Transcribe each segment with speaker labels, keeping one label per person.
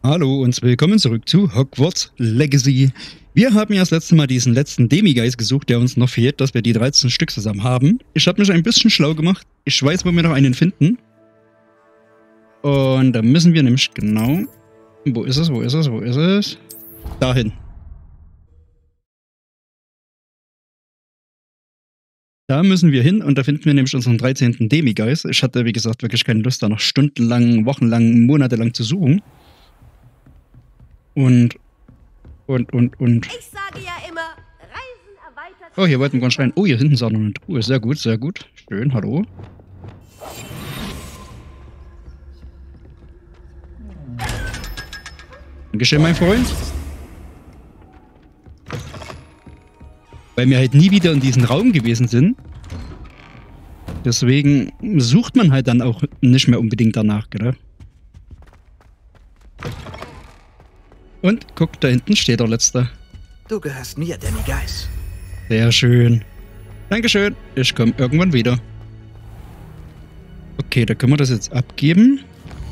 Speaker 1: Hallo und willkommen zurück zu Hogwarts Legacy. Wir haben ja das letzte Mal diesen letzten Demigeist gesucht, der uns noch fehlt, dass wir die 13 Stück zusammen haben. Ich habe mich ein bisschen schlau gemacht. Ich weiß, wo wir noch einen finden. Und da müssen wir nämlich genau... Wo ist es? Dahin. Da müssen wir hin und da finden wir nämlich unseren 13. Demigeist. Ich hatte, wie gesagt, wirklich keine Lust, da noch stundenlang, wochenlang, monatelang zu suchen. Und.
Speaker 2: Ich sage ja immer, Reisen erweitert...
Speaker 1: Oh, hier wollten wir rein. Oh, hier hinten ist auch noch eine Truhe. Sehr gut, sehr gut. Schön, hallo. Dankeschön, mein Freund. Weil wir halt nie wieder in diesem Raum gewesen sind. Deswegen sucht man halt dann auch nicht mehr unbedingt danach, gell? Und guck, da hinten steht der Letzte.
Speaker 3: Du gehörst mir, Demigeist.
Speaker 1: Sehr schön. Dankeschön. Ich komme irgendwann wieder. Okay, da können wir das jetzt abgeben.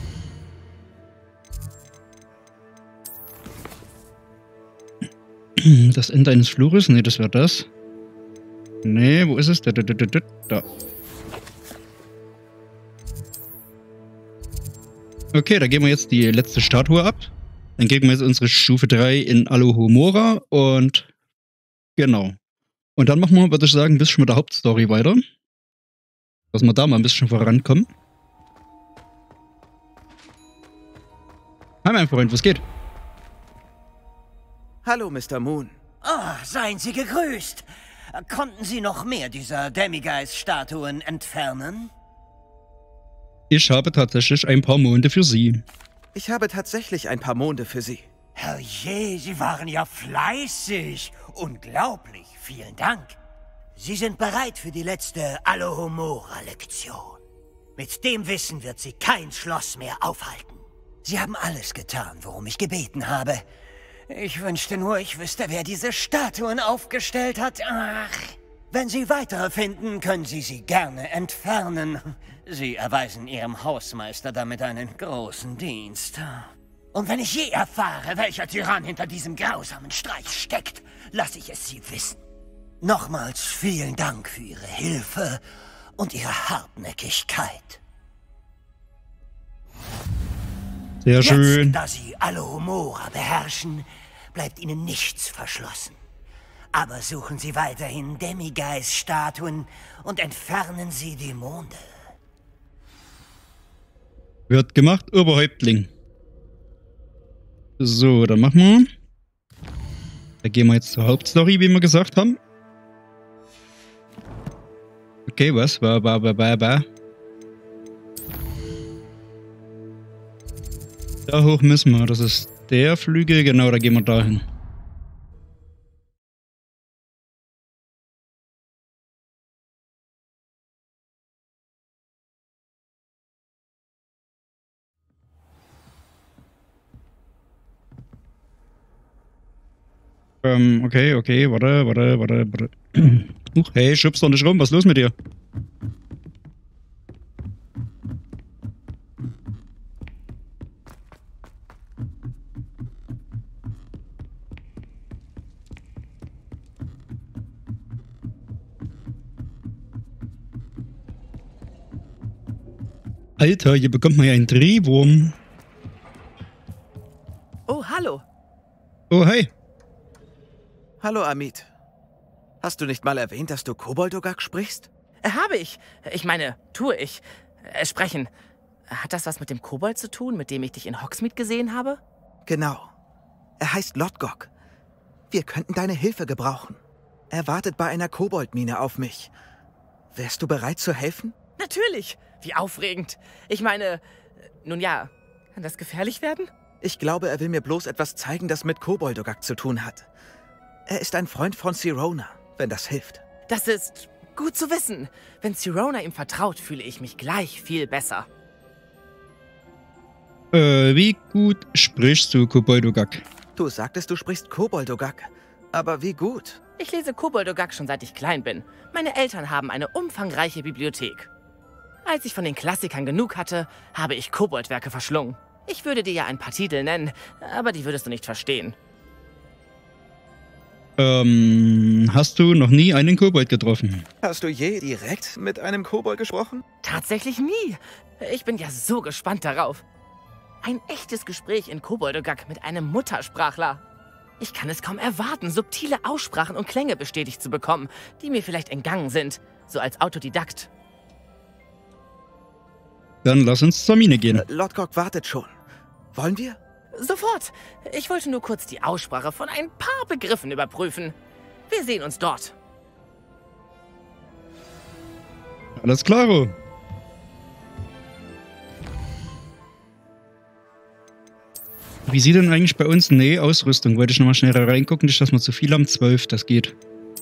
Speaker 1: Das Ende eines Flures? Ne, das wäre das. Ne, wo ist es? Da. Okay, da geben wir jetzt die letzte Statue ab. Dann geben wir jetzt unsere Stufe 3 in Alohomora und genau. Und dann machen wir, würde ich sagen, ein bisschen mit der Hauptstory weiter. Dass wir da mal ein bisschen vorankommen. Hi, mein Freund, was geht?
Speaker 3: Hallo, Mr. Moon.
Speaker 4: Ah, seien Sie gegrüßt. Konnten Sie noch mehr dieser Demigeist-Statuen entfernen?
Speaker 1: Ich habe tatsächlich ein paar Monde für Sie.
Speaker 3: Ich habe tatsächlich ein paar Monde für Sie.
Speaker 4: Herrje, Sie waren ja fleißig. Unglaublich, vielen Dank. Sie sind bereit für die letzte Alohomora-Lektion. Mit dem Wissen wird Sie kein Schloss mehr aufhalten. Sie haben alles getan, worum ich gebeten habe. Ich wünschte nur, ich wüsste, wer diese Statuen aufgestellt hat. Ach, wenn Sie weitere finden, können Sie sie gerne entfernen. Sie erweisen Ihrem Hausmeister damit einen großen Dienst. Und wenn ich je erfahre, welcher Tyrann hinter diesem grausamen Streich steckt, lasse ich es Sie wissen. Nochmals vielen Dank für Ihre Hilfe und Ihre Hartnäckigkeit.
Speaker 1: Sehr schön.
Speaker 4: Jetzt, da Sie Alohomora beherrschen, bleibt Ihnen nichts verschlossen. Aber suchen Sie weiterhin Demigeist-Statuen und entfernen Sie die Monde.
Speaker 1: Wird gemacht, Oberhäuptling. So, dann machen wir. Da gehen wir jetzt zur Hauptstory, wie wir gesagt haben. Okay, was? Da hoch müssen wir. Das ist der Flügel. Genau, da gehen wir dahin. Okay, warte. Huch, hey, schubst doch nicht rum. Was ist los mit dir? Alter, hier bekommt man ja einen Drehwurm.
Speaker 5: Oh, hallo.
Speaker 1: Oh, hey.
Speaker 3: Hallo, Amit. Hast du nicht mal erwähnt, dass du Koboldogak sprichst?
Speaker 5: Habe ich. Ich meine, tue ich. Sprechen. Hat das was mit dem Kobold zu tun, mit dem ich dich in Hogsmeade gesehen habe?
Speaker 3: Genau. Er heißt Lodgok. Wir könnten deine Hilfe gebrauchen. Er wartet bei einer Koboldmine auf mich. Wärst du bereit zu helfen?
Speaker 5: Natürlich. Wie aufregend. Ich meine, nun ja, kann das gefährlich werden?
Speaker 3: Ich glaube, er will mir bloß etwas zeigen, das mit Koboldogak zu tun hat. Er ist ein Freund von Sirona, wenn das hilft.
Speaker 5: Das ist gut zu wissen. Wenn Sirona ihm vertraut, fühle ich mich gleich viel besser.
Speaker 1: Wie gut sprichst du Koboldogak?
Speaker 3: Du sagtest, du sprichst Koboldogak. Aber wie gut?
Speaker 5: Ich lese Koboldogak schon seit ich klein bin. Meine Eltern haben eine umfangreiche Bibliothek. Als ich von den Klassikern genug hatte, habe ich Koboldwerke verschlungen. Ich würde dir ja ein paar Titel nennen, aber die würdest du nicht verstehen.
Speaker 1: Hast du noch nie einen Kobold getroffen?
Speaker 3: Hast du je direkt mit einem Kobold gesprochen?
Speaker 5: Tatsächlich nie. Ich bin ja so gespannt darauf. Ein echtes Gespräch in Koboldogak mit einem Muttersprachler. Ich kann es kaum erwarten, subtile Aussprachen und Klänge bestätigt zu bekommen, die mir vielleicht entgangen sind, so als Autodidakt.
Speaker 1: Dann lass uns zur Mine gehen.
Speaker 3: Lodgok wartet schon. Wollen wir?
Speaker 5: Sofort. Ich wollte nur kurz die Aussprache von ein paar Begriffen überprüfen. Wir sehen uns dort.
Speaker 1: Alles klaro. Wie sieht denn eigentlich bei uns? Nee, Ausrüstung. Wollte ich nochmal schnell reingucken, nicht, dass wir zu viel haben. 12, das geht.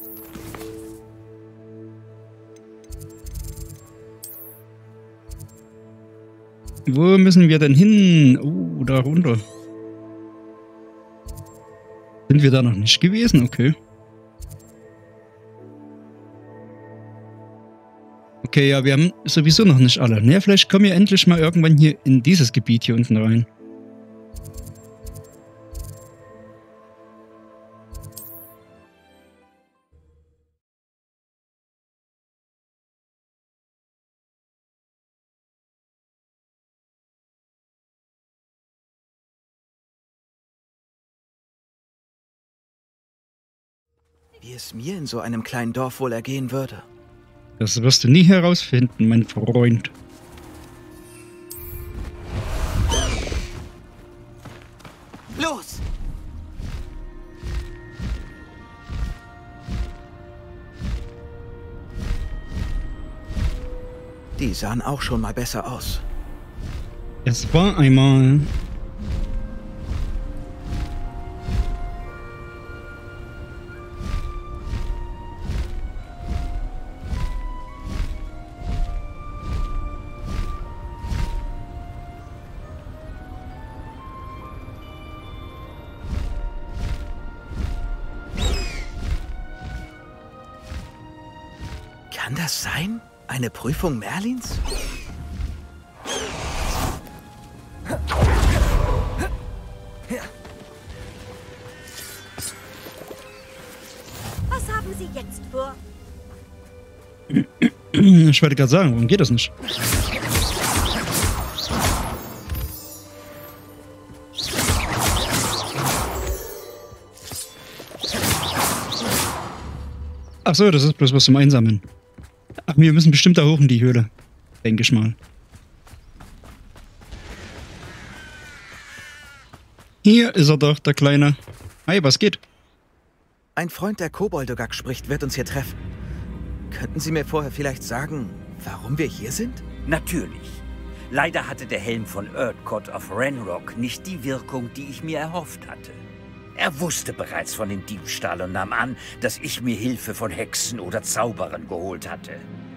Speaker 1: Wo müssen wir denn hin? Da runter. Sind wir da noch nicht gewesen? Okay. Okay, ja, wir haben sowieso noch nicht alle. Naja, vielleicht kommen wir endlich mal irgendwann hier in dieses Gebiet hier unten rein.
Speaker 3: Wie es mir in so einem kleinen Dorf wohl ergehen würde.
Speaker 1: Das wirst du nie herausfinden, mein Freund.
Speaker 3: Los! Die sahen auch schon mal besser aus.
Speaker 1: Es war einmal...
Speaker 3: Kann das sein? Eine Prüfung Merlins?
Speaker 2: Was haben Sie jetzt vor?
Speaker 1: Ich wollte gerade sagen, warum geht das nicht? Ach so, das ist bloß was zum Einsammeln. Ach, wir müssen bestimmt da hoch in die Höhle. Denke ich mal. Hier ist er doch, der Kleine. Hi, was geht?
Speaker 3: Ein Freund der Koboldogak spricht, wird uns hier treffen. Könnten Sie mir vorher vielleicht sagen, warum wir hier sind?
Speaker 6: Natürlich. Leider hatte der Helm von Erdcott of Ranrock nicht die Wirkung, die ich mir erhofft hatte. Er wusste bereits von dem Diebstahl und nahm an, dass ich mir Hilfe von Hexen oder Zauberern geholt hatte.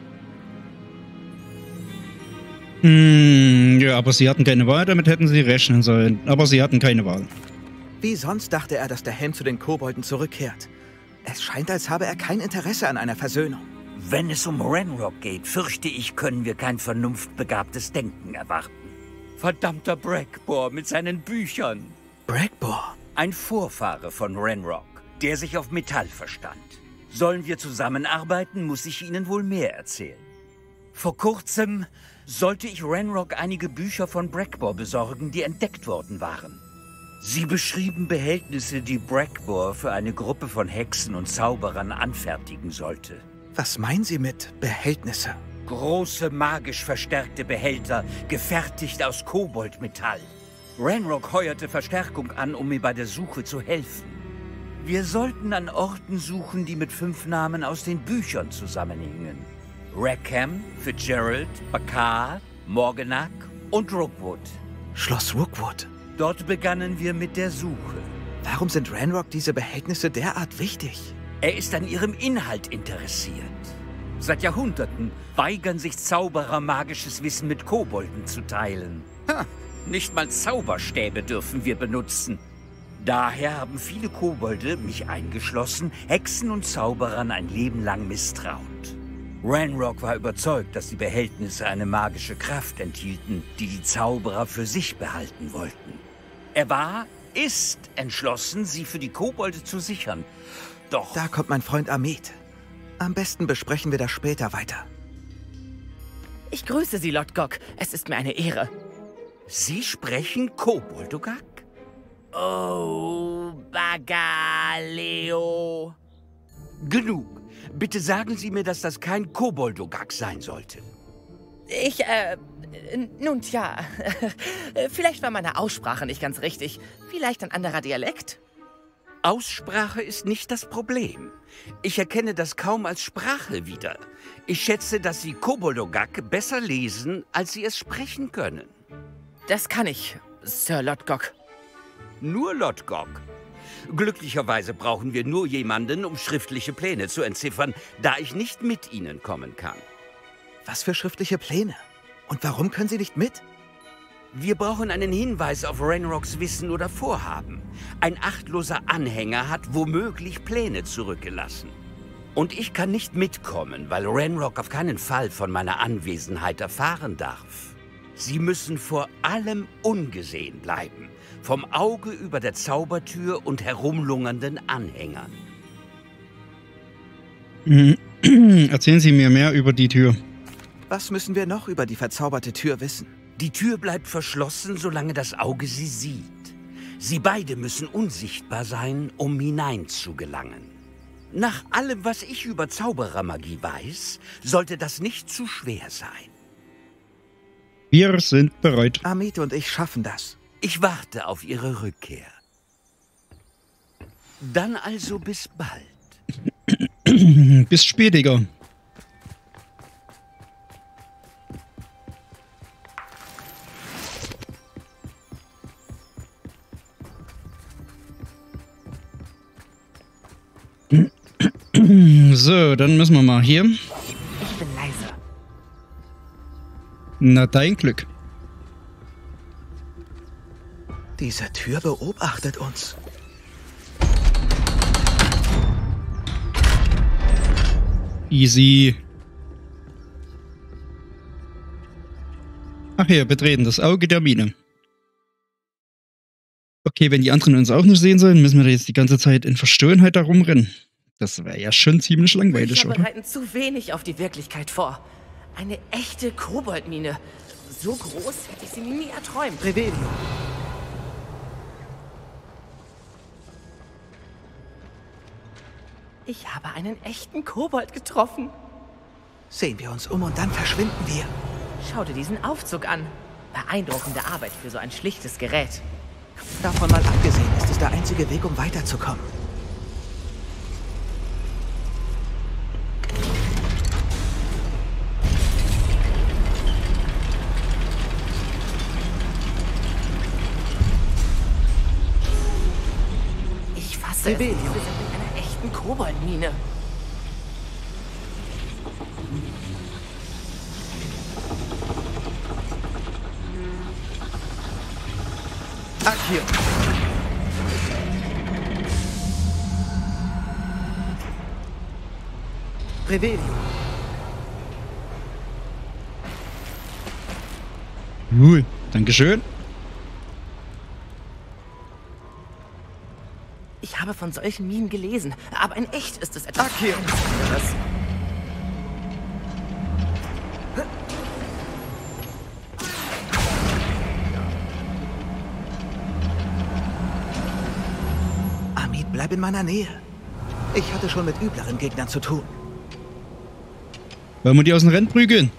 Speaker 1: Ja, aber sie hatten keine Wahl, damit hätten sie rechnen sollen. Aber sie hatten keine Wahl.
Speaker 3: Wie sonst dachte er, dass der Helm zu den Kobolden zurückkehrt. Es scheint, als habe er kein Interesse an einer Versöhnung.
Speaker 6: Wenn es um Ranrock geht, fürchte ich, können wir kein vernunftbegabtes Denken erwarten. Verdammter Brackbore mit seinen Büchern.
Speaker 3: Brackbore?
Speaker 6: Ein Vorfahre von Ranrock, der sich auf Metall verstand. Sollen wir zusammenarbeiten, muss ich Ihnen wohl mehr erzählen. Vor kurzem sollte ich Ranrock einige Bücher von Brackbore besorgen, die entdeckt worden waren. Sie beschrieben Behältnisse, die Brackbore für eine Gruppe von Hexen und Zauberern anfertigen sollte.
Speaker 3: Was meinen Sie mit Behältnisse?
Speaker 6: Große, magisch verstärkte Behälter, gefertigt aus Koboldmetall. Ranrock heuerte Verstärkung an, um mir bei der Suche zu helfen. Wir sollten an Orten suchen, die mit 5 Namen aus den Büchern zusammenhingen. Rackham, Fitzgerald, Bakar, Morganach und Rookwood.
Speaker 3: Schloss Rookwood.
Speaker 6: Dort begannen wir mit der Suche.
Speaker 3: Warum sind Ranrock diese Behältnisse derart wichtig?
Speaker 6: Er ist an ihrem Inhalt interessiert. Seit Jahrhunderten weigern sich Zauberer, magisches Wissen mit Kobolden zu teilen. Nicht mal Zauberstäbe dürfen wir benutzen. Daher haben viele Kobolde, mich eingeschlossen, Hexen und Zauberern ein Leben lang misstraut. Ranrock war überzeugt, dass die Behältnisse eine magische Kraft enthielten, die die Zauberer für sich behalten wollten. Er ist entschlossen, sie für die Kobolde zu sichern. Doch...
Speaker 3: Da kommt mein Freund Amit. Am besten besprechen wir das später weiter.
Speaker 5: Ich grüße Sie, Lodgok. Es ist mir eine Ehre.
Speaker 6: Sie sprechen Koboldogak?
Speaker 5: Oh, Bagaleo.
Speaker 6: Genug. Bitte sagen Sie mir, dass das kein Koboldogak sein sollte.
Speaker 5: Nun tja. Vielleicht war meine Aussprache nicht ganz richtig. Vielleicht ein anderer Dialekt?
Speaker 6: Aussprache ist nicht das Problem. Ich erkenne das kaum als Sprache wieder. Ich schätze, dass Sie Koboldogak besser lesen, als Sie es sprechen können.
Speaker 5: Das kann ich, Sir Lodgok.
Speaker 6: Nur Lodgok. Glücklicherweise brauchen wir nur jemanden, um schriftliche Pläne zu entziffern, da ich nicht mit Ihnen kommen kann.
Speaker 3: Was für schriftliche Pläne? Und warum können Sie nicht mit?
Speaker 6: Wir brauchen einen Hinweis auf Ranrocks Wissen oder Vorhaben. Ein achtloser Anhänger hat womöglich Pläne zurückgelassen. Und ich kann nicht mitkommen, weil Ranrock auf keinen Fall von meiner Anwesenheit erfahren darf. Sie müssen vor allem ungesehen bleiben. Vom Auge über der Zaubertür und herumlungernden Anhängern.
Speaker 1: Erzählen Sie mir mehr über die Tür.
Speaker 3: Was müssen wir noch über die verzauberte Tür wissen?
Speaker 6: Die Tür bleibt verschlossen, solange das Auge sie sieht. Sie beide müssen unsichtbar sein, um hineinzugelangen. Nach allem, was ich über Zauberermagie weiß, sollte das nicht zu schwer sein.
Speaker 1: Wir sind bereit.
Speaker 3: Amit und ich schaffen das.
Speaker 6: Ich warte auf Ihre Rückkehr. Dann also bis bald.
Speaker 1: Bis spätiger. So, dann müssen wir mal hier.
Speaker 5: Ich bin leise.
Speaker 1: Na, dein Glück.
Speaker 3: Diese Tür beobachtet uns.
Speaker 1: Easy. Ach ja, betreten das Auge der Mine. Okay, wenn die anderen uns auch nicht sehen sollen, müssen wir jetzt die ganze Zeit in Verstohlenheit da rumrennen. Das wäre ja schon ziemlich langweilig,
Speaker 5: Wir
Speaker 1: oder?
Speaker 5: bereiten zu wenig auf die Wirklichkeit vor. Eine echte Koboldmine. So groß hätte ich sie mir nie erträumt.
Speaker 3: Revelio.
Speaker 5: Ich habe einen echten Kobold getroffen.
Speaker 3: Sehen wir uns um und dann verschwinden wir.
Speaker 5: Schau dir diesen Aufzug an. Beeindruckende Arbeit für so ein schlichtes Gerät.
Speaker 3: Davon mal abgesehen ist es der einzige Weg, um weiterzukommen.
Speaker 5: Ich fasse es. Wir sind in einer echten Koboldmine.
Speaker 3: Accio. Revelio.
Speaker 1: Cool. Dankeschön.
Speaker 5: Ich habe von solchen Minen gelesen, aber in echt ist es etwas
Speaker 3: Accio.
Speaker 5: anderes.
Speaker 3: Amit, bleib in meiner Nähe. Ich hatte schon mit übleren Gegnern zu tun.
Speaker 1: Wollen wir die aus dem Rennen prügeln?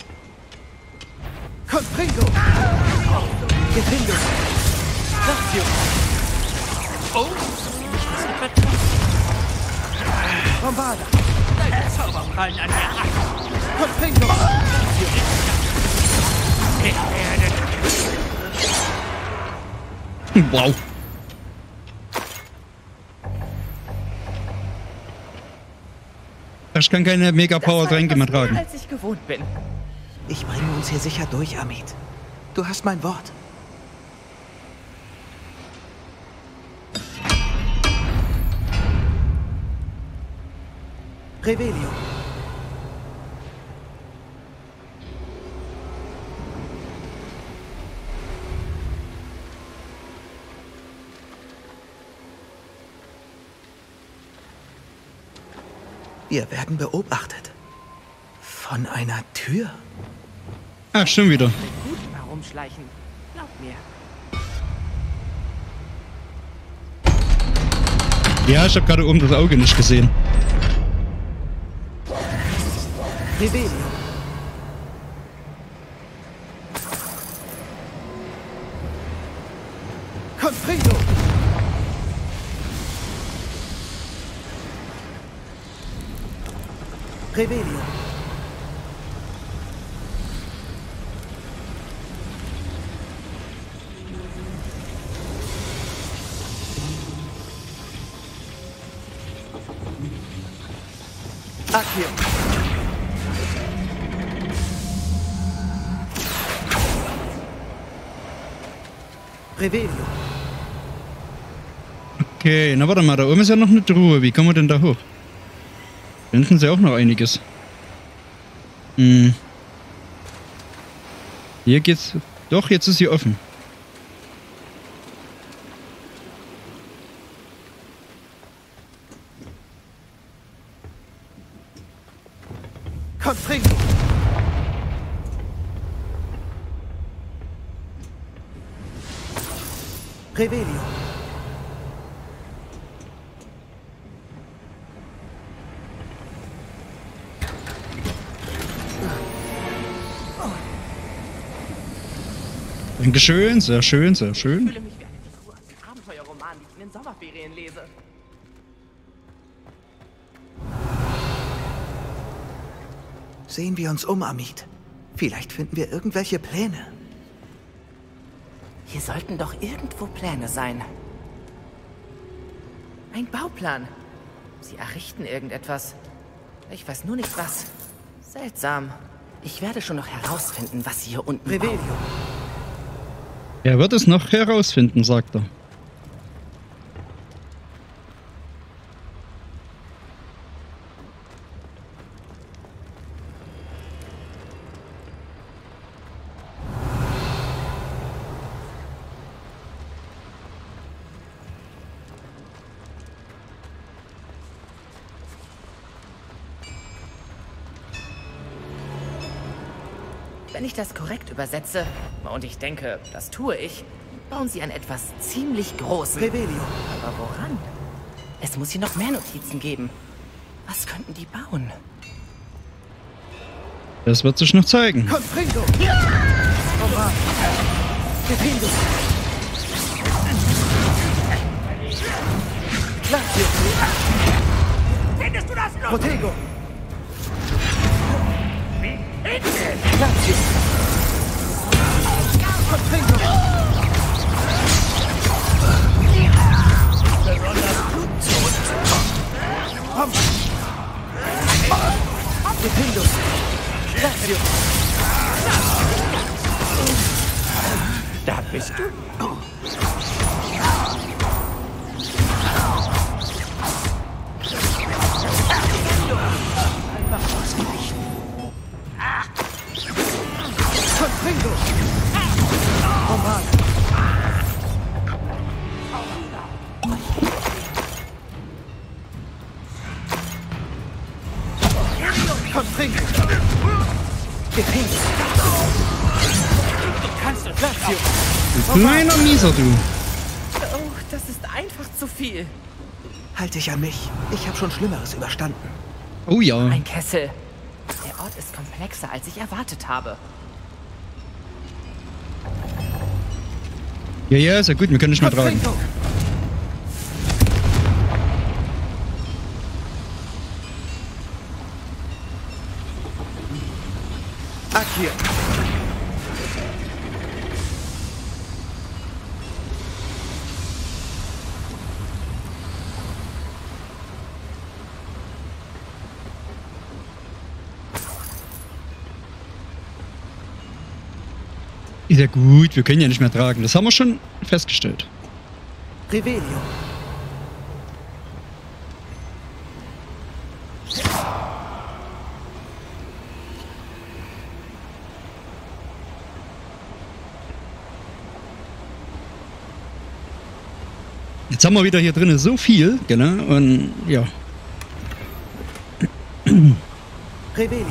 Speaker 3: Confringo! Gefringo! Lazio!
Speaker 4: Oh!
Speaker 3: Bombada!
Speaker 4: Deine Zauberprallen an mir ab!
Speaker 3: Confringo!
Speaker 4: Ich werde...
Speaker 1: Wow. Ich kann keine Mega-Power-Tränke mehr tragen.
Speaker 5: Als ich gewohnt bin.
Speaker 3: Ich bringe uns hier sicher durch, Amit. Du hast mein Wort. Revelio. Wir werden beobachtet. Von einer Tür.
Speaker 1: Ah, schon wieder.
Speaker 5: Gut herumschleichen. Glaub mir.
Speaker 1: Ja, ich habe gerade oben das Auge nicht gesehen.
Speaker 3: Revelio. Confredo. Revelio. Accio. Revelio.
Speaker 1: Okay, na warte mal, da oben ist ja noch eine Truhe. Wie kommen wir denn da hoch? Da hinten ist ja auch noch einiges. Hm. Hier geht's... Doch, jetzt ist sie offen.
Speaker 3: Confredo. Revelio.
Speaker 1: Dankeschön, sehr schön, sehr
Speaker 5: Ich
Speaker 1: schön.
Speaker 5: fühle mich wie eine Figur aus dem Abenteuerroman, die ich in den Sommerferien lese.
Speaker 3: Sehen wir uns um, Amit. Vielleicht finden wir irgendwelche Pläne.
Speaker 5: Hier sollten doch irgendwo Pläne sein. Ein Bauplan. Sie errichten irgendetwas. Ich weiß nur nicht was. Seltsam. Ich werde schon noch herausfinden, was sie hier unten bauen.
Speaker 3: Revelio.
Speaker 1: Er wird es noch herausfinden, sagt er.
Speaker 5: Wenn ich das korrekt übersetze, und ich denke, das tue ich, bauen sie an etwas ziemlich Großes.
Speaker 3: Revelio.
Speaker 5: Aber woran? Es muss hier noch mehr Notizen geben. Was könnten die bauen?
Speaker 1: Das wird sich noch zeigen.
Speaker 3: Confredo. Defendo. Glacio.
Speaker 4: Findest du das noch?
Speaker 3: Protego. Glacio. Confredo. Defendo. Glacio.
Speaker 4: Da bist du.
Speaker 3: Confredo. Roman. Confredo. Defendo.
Speaker 4: Kannst du
Speaker 3: Glacio.
Speaker 1: Kleiner Mieser, du.
Speaker 5: Oh, das ist einfach zu viel.
Speaker 3: Halte dich an mich. Ich habe schon Schlimmeres überstanden.
Speaker 1: Oh ja.
Speaker 5: Ein Kessel. Der Ort ist komplexer, als ich erwartet habe.
Speaker 1: Ja, ja, ist ja gut, wir können nicht mehr tragen.
Speaker 3: Confredo. Accio.
Speaker 1: Ist ja gut, wir können ja nicht mehr tragen. Das haben wir schon festgestellt.
Speaker 3: Revelio.
Speaker 1: Jetzt haben wir wieder hier drinnen so viel, genau, und ja.
Speaker 3: Revelio.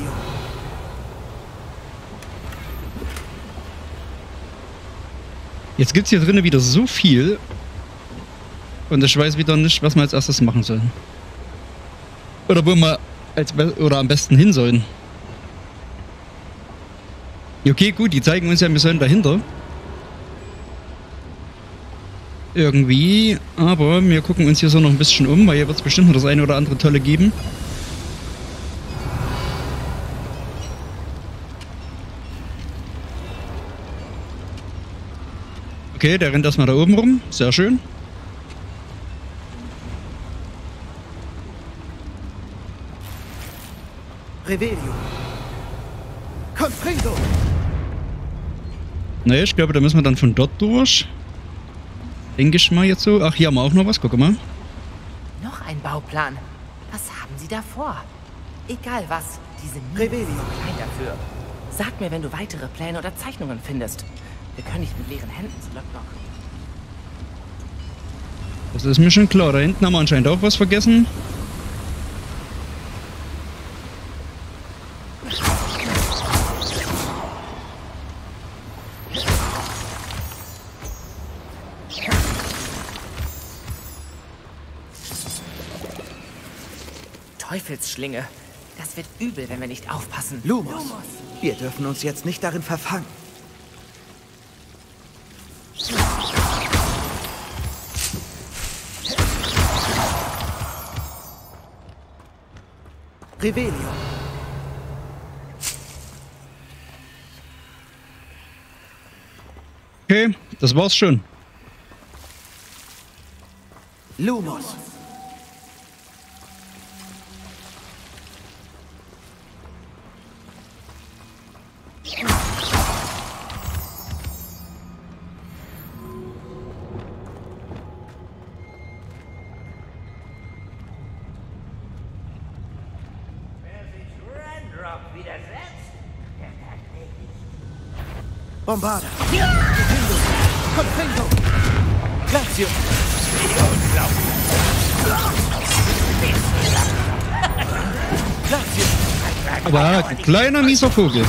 Speaker 1: Jetzt gibt's hier drinnen wieder so viel. Und ich weiß wieder nicht, was wir als erstes machen sollen. Oder wo wir oder am besten hin sollen. Okay, gut, die zeigen uns ja, wir sollen dahinter. Irgendwie. Aber wir gucken uns hier so noch ein bisschen um, weil hier wird es bestimmt noch das eine oder andere Tolle geben. Okay, der rennt erstmal da oben rum. Sehr schön.
Speaker 3: Revelio. Confringo.
Speaker 1: Ne, ich glaube, da müssen wir dann von dort durch. Denke ich mal jetzt so. Ach, hier haben wir auch noch was. Guck mal.
Speaker 5: Noch ein Bauplan. Was haben Sie da vor? Egal was, diese Mine ist
Speaker 3: Revelio.
Speaker 5: zu klein dafür. Sag mir, wenn du weitere Pläne oder Zeichnungen findest. Wir können nicht mit leeren Händen zu Lockdock.
Speaker 1: Das ist mir schon klar. Da hinten haben wir anscheinend auch was vergessen.
Speaker 5: Teufelsschlinge. Das wird übel, wenn wir nicht aufpassen.
Speaker 3: Lumos. Wir dürfen uns jetzt nicht darin verfangen. Revelio.
Speaker 1: Okay, das war's schon.
Speaker 3: Lumos. Bombarda. Confringo. Glacio. Glacio.
Speaker 1: Aber kleiner mieser Vogel.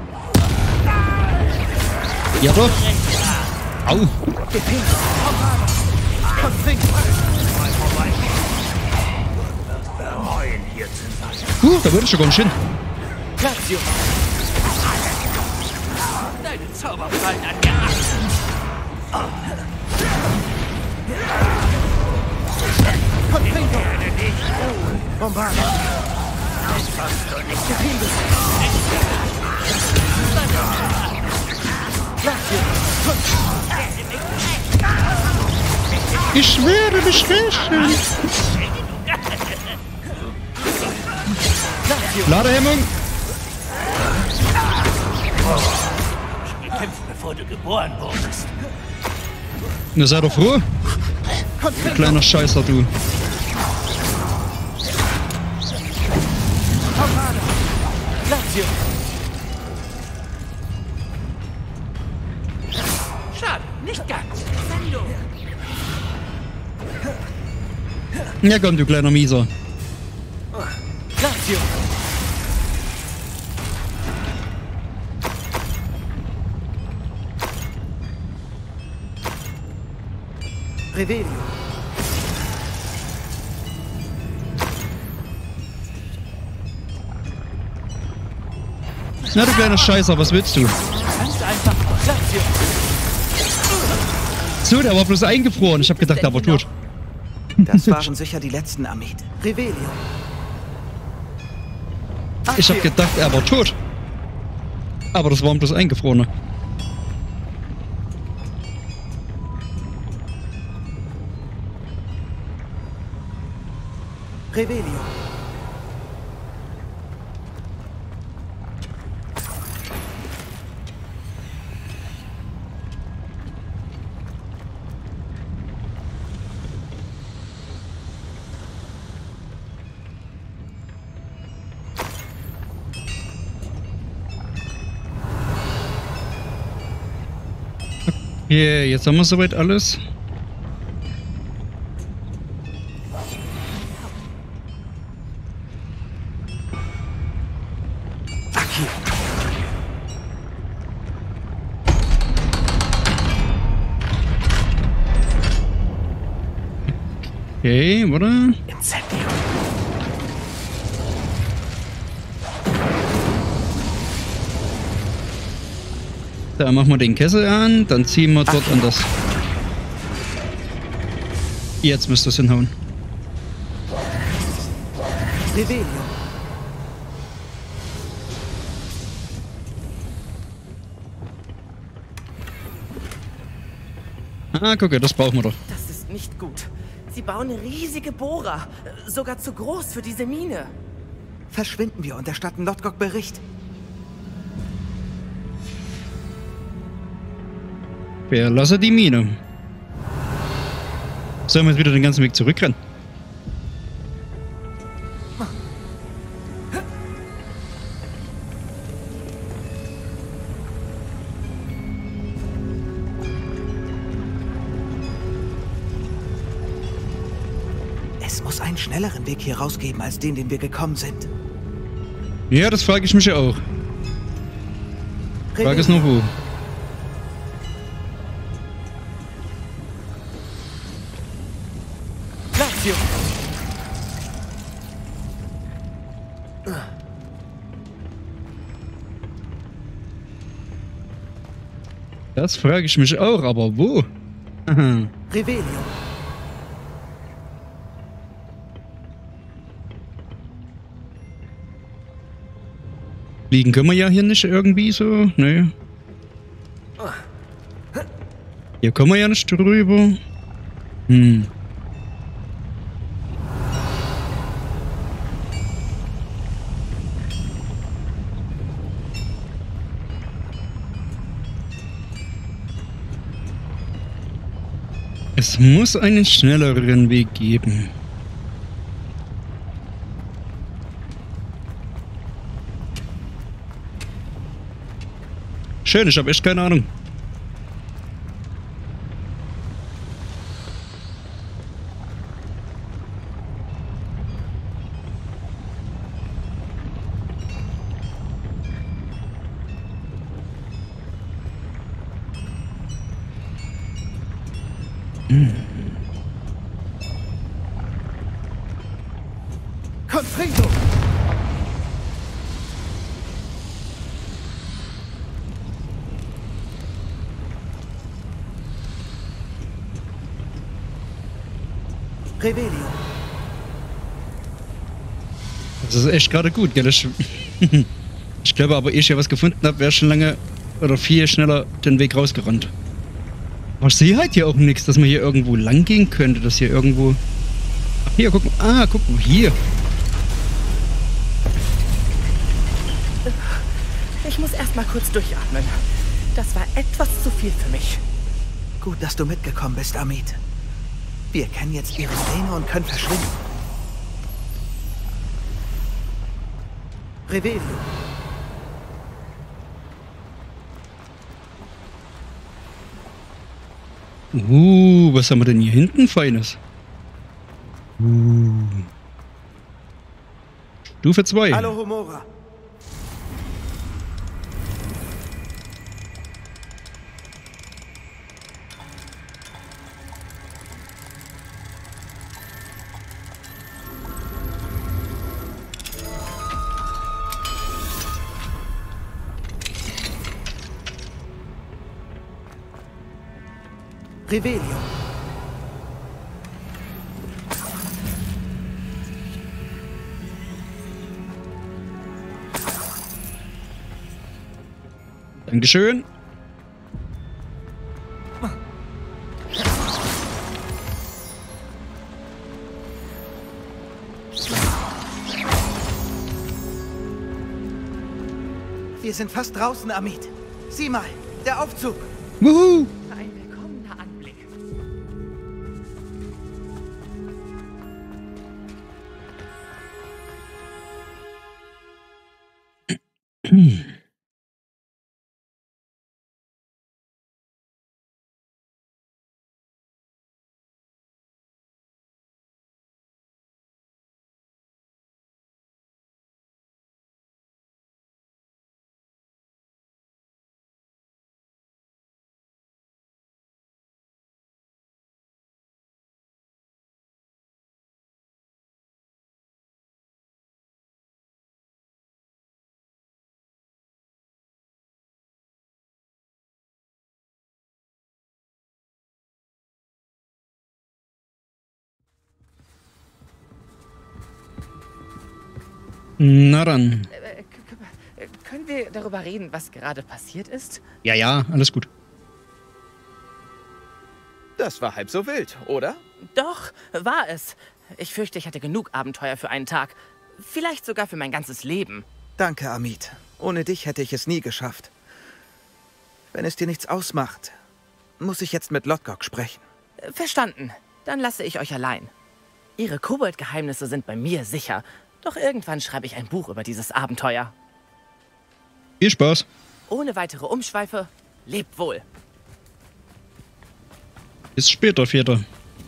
Speaker 1: Ja doch. Au.
Speaker 3: Confringo.
Speaker 1: Da würde ich schon ganz schön.
Speaker 3: Glacio.
Speaker 4: Deine Zauberfallen an mir ab.
Speaker 3: Confringo. Bombarda. Glacio.
Speaker 1: Ich werde dich rächen. Ladehemmung.
Speaker 4: Gekämpft, bevor du geboren wurdest.
Speaker 1: Na, sei doch froh. Du kleiner Scheißer, du.
Speaker 3: Glacio.
Speaker 4: Schade, nicht ganz. Sendung.
Speaker 1: Ja komm, du kleiner Mieser.
Speaker 3: Glacio. Revelio.
Speaker 1: Na, du kleiner Scheißer, was willst du?
Speaker 3: Ganz einfach. Glacio.
Speaker 1: So, der war bloß eingefroren. Ich hab gedacht, der war tot.
Speaker 3: Das waren sicher die letzten Amid. Revelio.
Speaker 1: Ich hab gedacht, er war tot. Aber das waren bloß Eingefrorene.
Speaker 3: Revelio.
Speaker 1: Yeah, jetzt haben wir soweit alles. Okay, warte.
Speaker 5: Incendio.
Speaker 1: Da machen wir den Kessel an, dann ziehen wir dort an das. Jetzt müsste es hinhauen.
Speaker 3: Revelio.
Speaker 1: Ah, gucke, das brauchen wir doch.
Speaker 5: Das ist nicht gut. Sie bauen riesige Bohrer. Sogar zu groß für diese Mine.
Speaker 3: Verschwinden wir und erstatten Lodgok Bericht.
Speaker 1: Verlasse die Mine. Sollen wir jetzt wieder den ganzen Weg zurückrennen?
Speaker 3: Es muss einen schnelleren Weg hier rausgeben, als den wir gekommen sind.
Speaker 1: Ja, das frage ich mich ja auch. Frage ist nur wo.
Speaker 3: Lazio.
Speaker 1: Das frage ich mich auch, aber wo?
Speaker 3: Revelio.
Speaker 1: Fliegen können wir ja hier nicht irgendwie so. Ne. Hier kommen wir ja nicht drüber. Hm. Es muss einen schnelleren Weg geben. Schön, ich habe echt keine Ahnung.
Speaker 3: Confringo. Revelio.
Speaker 1: Das ist echt gerade gut, gell? Ich glaube aber, ehe ich ja was gefunden habe, wäre schon lange oder viel schneller den Weg rausgerannt. Aber ich sehe halt hier auch nichts, dass man hier irgendwo lang gehen könnte, dass hier irgendwo... Ach, hier, guck mal. Ah, guck mal, hier.
Speaker 5: Ich muss erst mal kurz durchatmen. Das war etwas zu viel für mich.
Speaker 3: Gut, dass du mitgekommen bist, Amit. Wir kennen jetzt ihre Pläne und können verschwinden. Revelio.
Speaker 1: Was haben wir denn hier hinten Feines? Stufe 2.
Speaker 3: Hallo, Homora. Revelio.
Speaker 1: Dankeschön.
Speaker 3: Wir sind fast draußen, Amit. Sieh mal, der Aufzug.
Speaker 1: Wuhu!
Speaker 5: Ein willkommener Anblick.
Speaker 1: Na dann.
Speaker 5: Können wir darüber reden, was gerade passiert ist?
Speaker 1: Ja, ja, alles gut.
Speaker 3: Das war halb so wild, oder?
Speaker 5: Doch, war es. Ich fürchte, ich hatte genug Abenteuer für einen Tag. Vielleicht sogar für mein ganzes Leben.
Speaker 3: Danke, Amit. Ohne dich hätte ich es nie geschafft. Wenn es dir nichts ausmacht, muss ich jetzt mit Lodgok sprechen.
Speaker 5: Verstanden. Dann lasse ich euch allein. Ihre Kobold-Geheimnisse sind bei mir sicher. Doch irgendwann schreibe ich ein Buch über dieses Abenteuer.
Speaker 1: Viel Spaß.
Speaker 5: Ohne weitere Umschweife, lebt wohl.
Speaker 1: Bis später, Vierter.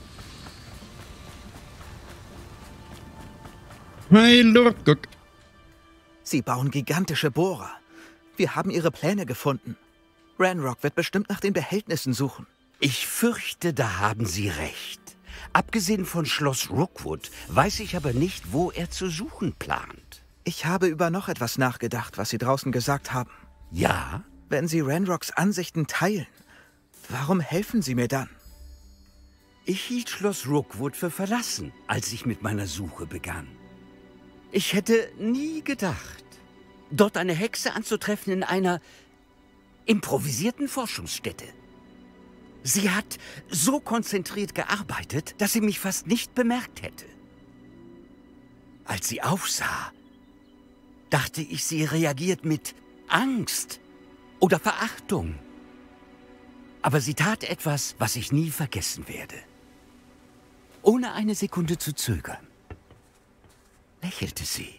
Speaker 1: Hi, Lodgok.
Speaker 3: Sie bauen gigantische Bohrer. Wir haben ihre Pläne gefunden. Ranrock wird bestimmt nach den Behältnissen suchen.
Speaker 6: Ich fürchte, da haben Sie recht. Abgesehen von Schloss Rookwood weiß ich aber nicht, wo er zu suchen plant.
Speaker 3: Ich habe über noch etwas nachgedacht, was Sie draußen gesagt haben.
Speaker 6: Ja?
Speaker 3: Wenn Sie Ranrocks Ansichten teilen, warum helfen Sie mir dann?
Speaker 6: Ich hielt Schloss Rookwood für verlassen, als ich mit meiner Suche begann. Ich hätte nie gedacht, dort eine Hexe anzutreffen in einer improvisierten Forschungsstätte. Sie hat so konzentriert gearbeitet, dass sie mich fast nicht bemerkt hätte. Als sie aufsah, dachte ich, sie reagiert mit Angst oder Verachtung. Aber sie tat etwas, was ich nie vergessen werde. Ohne eine Sekunde zu zögern, lächelte sie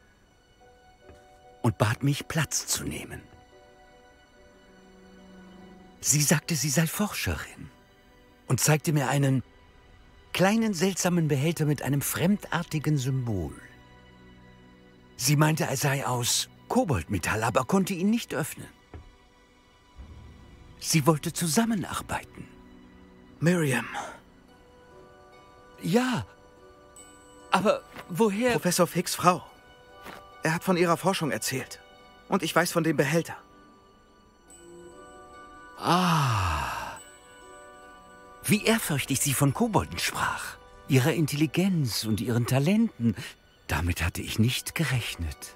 Speaker 6: und bat mich, Platz zu nehmen. Sie sagte, sie sei Forscherin und zeigte mir einen kleinen, seltsamen Behälter mit einem fremdartigen Symbol. Sie meinte, er sei aus Koboldmetall, aber konnte ihn nicht öffnen. Sie wollte zusammenarbeiten.
Speaker 3: Miriam.
Speaker 6: Ja, aber woher...
Speaker 3: Professor Ficks Frau. Er hat von ihrer Forschung erzählt. Und ich weiß von dem Behälter.
Speaker 6: Ah. Wie ehrfürchtig sie von Kobolden sprach. Ihrer Intelligenz und ihren Talenten. Damit hatte ich nicht gerechnet.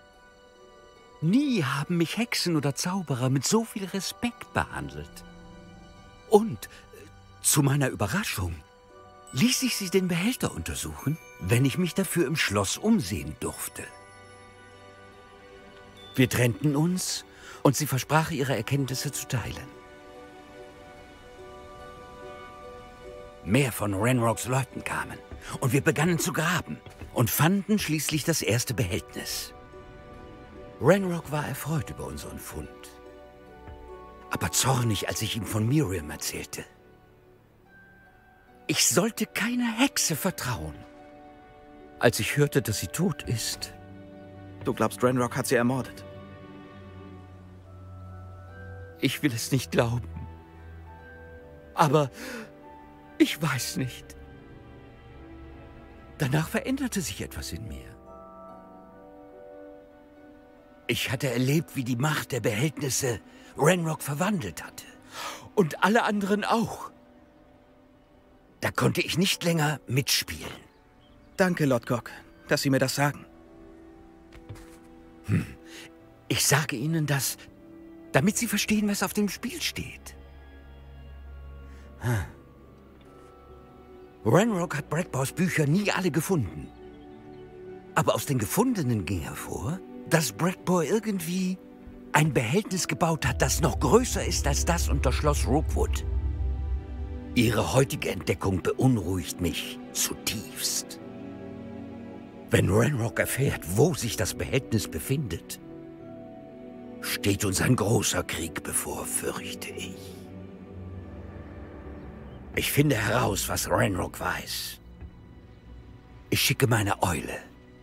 Speaker 6: Nie haben mich Hexen oder Zauberer mit so viel Respekt behandelt. Und, zu meiner Überraschung, ließ ich sie den Behälter untersuchen, wenn ich mich dafür im Schloss umsehen durfte. Wir trennten uns und sie versprach, ihre Erkenntnisse zu teilen. Mehr von Ranrocks Leuten kamen und wir begannen zu graben und fanden schließlich das erste Behältnis. Ranrock war erfreut über unseren Fund, aber zornig, als ich ihm von Miriam erzählte. Ich sollte keiner Hexe vertrauen. Als ich hörte, dass sie tot ist...
Speaker 3: Du glaubst, Ranrock hat sie ermordet?
Speaker 6: Ich will es nicht glauben. Aber ich weiß nicht. Danach veränderte sich etwas in mir. Ich hatte erlebt, wie die Macht der Behältnisse Ranrock verwandelt hatte. Und alle anderen auch. Da konnte ich nicht länger mitspielen.
Speaker 3: Danke, Lodgok, dass Sie mir das sagen.
Speaker 6: Ich sage Ihnen das, damit Sie verstehen, was auf dem Spiel steht. Ranrock hat Bradbows Bücher nie alle gefunden. Aber aus den Gefundenen ging hervor, dass Bradbow irgendwie ein Behältnis gebaut hat, das noch größer ist als das unter Schloss Rookwood. Ihre heutige Entdeckung beunruhigt mich zutiefst. Wenn Ranrock erfährt, wo sich das Behältnis befindet, steht uns ein großer Krieg bevor, fürchte ich. Ich finde heraus, was Ranrock weiß. Ich schicke meine Eule.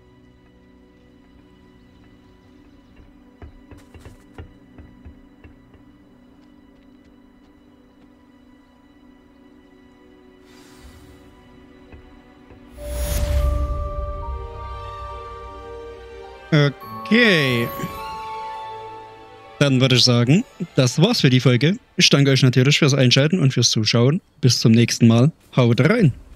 Speaker 1: Okay. Dann würde ich sagen, das war's für die Folge. Ich danke euch natürlich fürs Einschalten und fürs Zuschauen. Bis zum nächsten Mal. Haut rein!